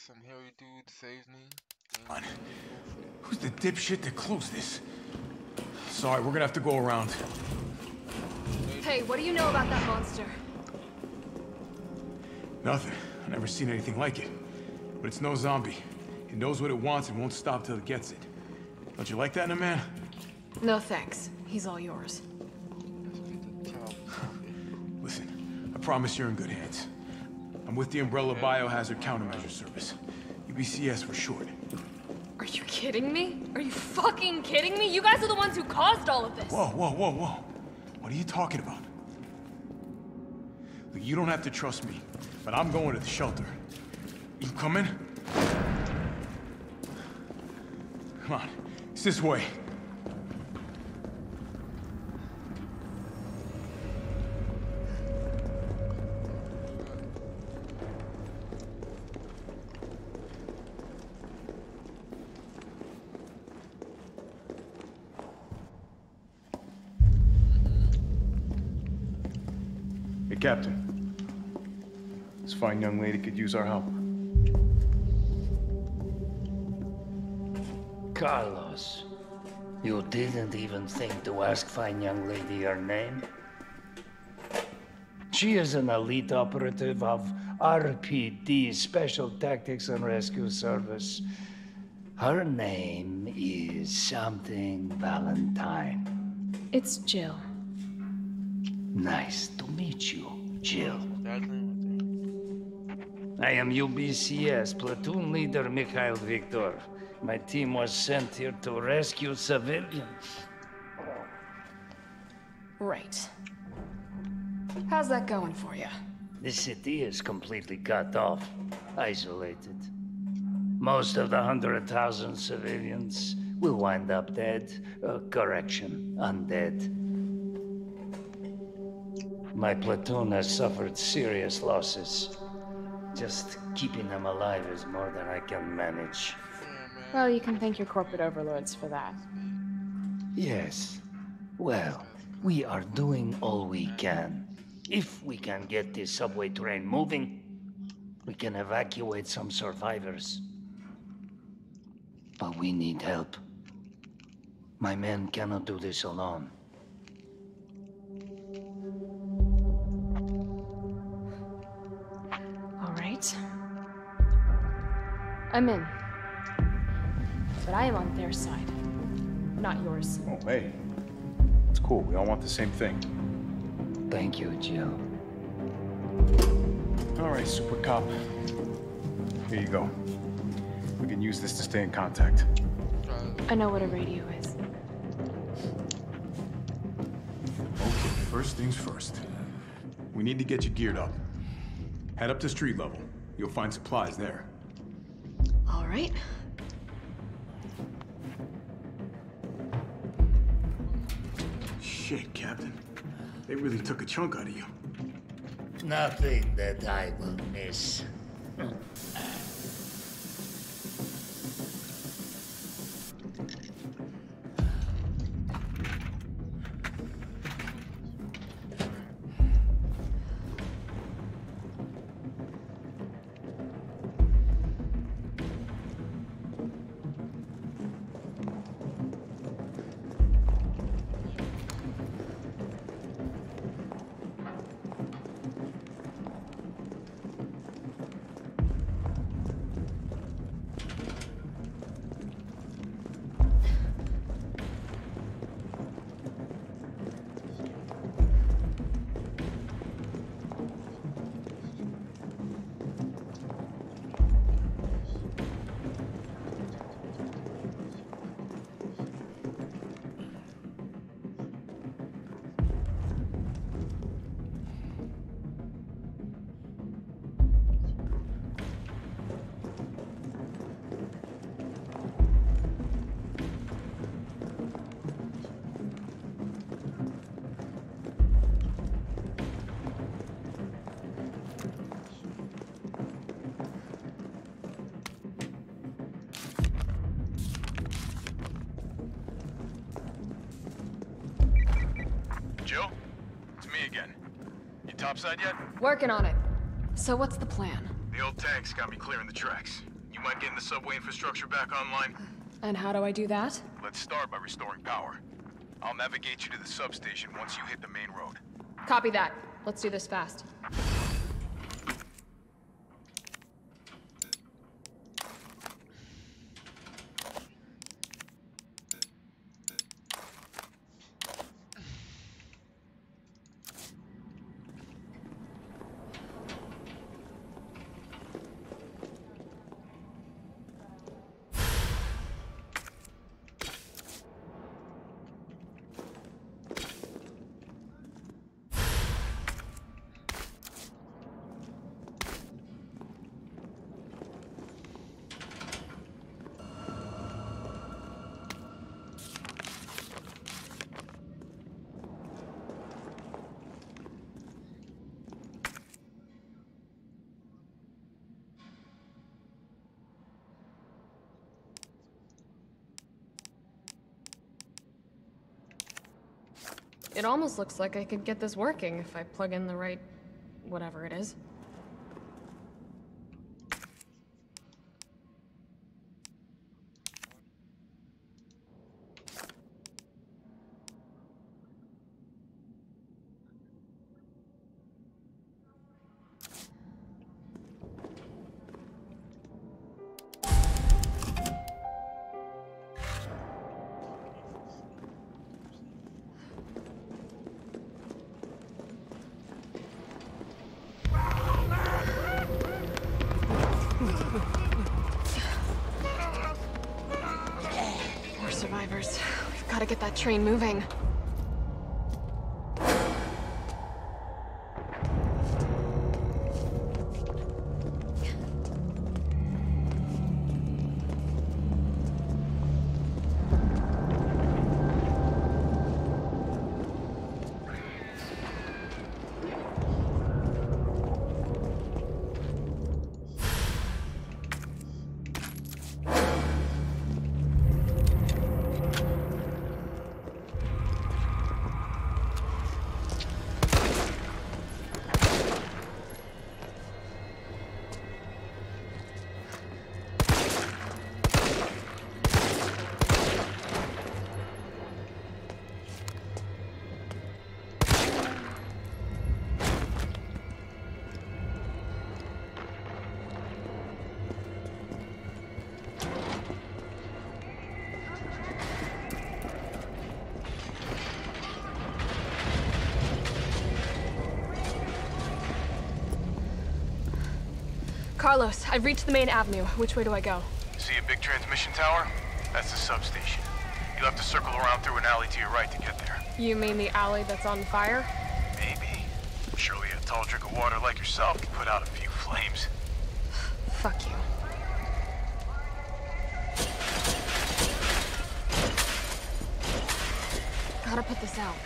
some hairy dude saves me. On. Who's the dipshit that closed this? Sorry, we're gonna have to go around. Hey, what do you know about that monster? Nothing. I've never seen anything like it. But it's no zombie. It knows what it wants and won't stop till it gets it. Don't you like that in a man? No thanks. He's all yours. Listen, I promise you're in good hands. I'm with the Umbrella Biohazard Countermeasure Service. UBCS for short. Are you kidding me? Are you fucking kidding me? You guys are the ones who caused all of this! Whoa, whoa, whoa, whoa. What are you talking about? Look, you don't have to trust me, but I'm going to the shelter. You coming? Come on, it's this way. Hey, Captain. This fine young lady could use our help. Carlos, you didn't even think to ask fine young lady her name? She is an elite operative of RPD, Special Tactics and Rescue Service. Her name is something Valentine. It's Jill. Nice to meet you, Jill. I am UBCS Platoon Leader Mikhail Viktor. My team was sent here to rescue civilians. Right. How's that going for you? The city is completely cut off, isolated. Most of the 100,000 civilians will wind up dead. Correction, undead. My platoon has suffered serious losses. Just keeping them alive is more than I can manage. Well, you can thank your corporate overlords for that. Yes. Well, we are doing all we can. If we can get this subway train moving, we can evacuate some survivors. But we need help. My men cannot do this alone. All right. I'm in. But I am on their side, not yours. Oh, hey. It's cool. We all want the same thing. Thank you, Jill. All right, Super Cop. Here you go. We can use this to stay in contact. I know what a radio is. Okay, first things first. We need to get you geared up. Head up to street level. You'll find supplies there. All right. Shit, Captain. They really took a chunk out of you. Nothing that I will miss. Jill? It's me again. You topside yet? Working on it. So what's the plan? The old tanks got me clearing the tracks. You mind getting the subway infrastructure back online? And how do I do that? Let's start by restoring power. I'll navigate you to the substation once you hit the main road. Copy that. Let's do this fast. It almost looks like I could get this working if I plug in the right... whatever it is. More survivors. We've got to get that train moving. Carlos, I've reached the main avenue. Which way do I go? See a big transmission tower? That's the substation. You'll have to circle around through an alley to your right to get there. You mean the alley that's on fire? Maybe. Surely a tall drink of water like yourself can put out a few flames. Fuck you. Gotta put this out.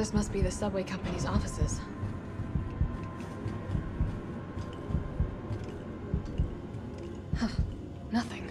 This must be the subway company's offices. Huh. Nothing.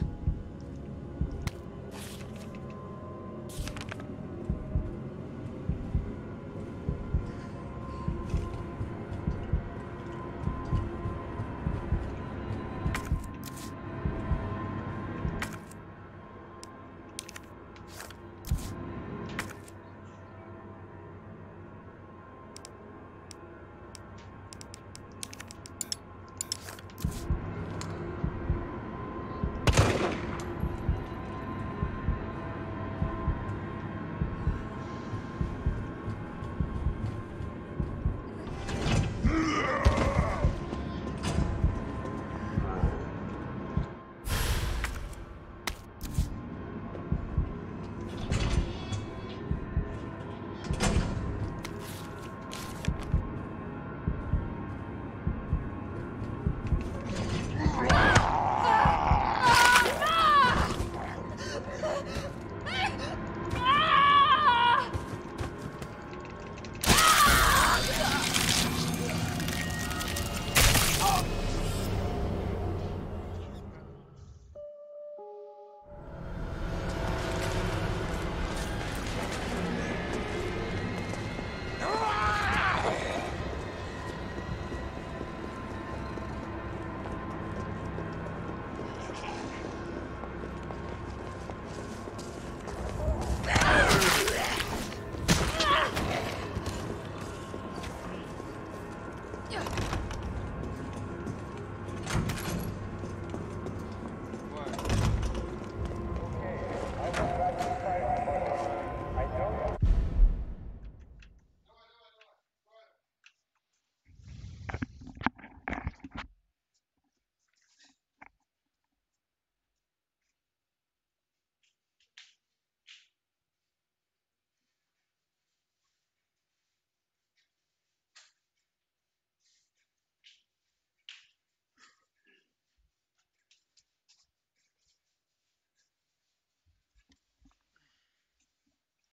Yeah.